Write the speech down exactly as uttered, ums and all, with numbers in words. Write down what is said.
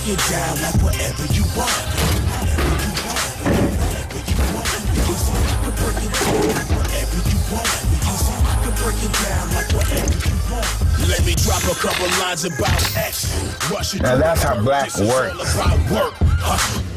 it down like whatever you want. Whatever you want. You see, I can break it down like whatever you want. You see, I can break it down like whatever you want. Let me drop a couple lines about X. Now that's how black works. Work. Huh?